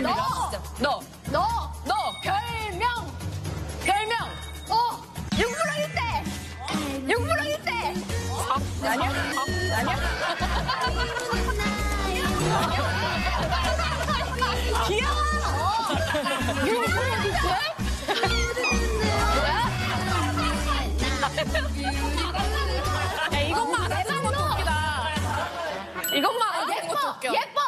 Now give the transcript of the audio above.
맞습니다. 너. 별명. 육부러기 때. 육부러기 때. 아니야? 귀여워. 육부러기 때? 야, 이것만 알아듣는 것도 웃기다. 이것만 알아듣는 것도 웃겨. 예뻐.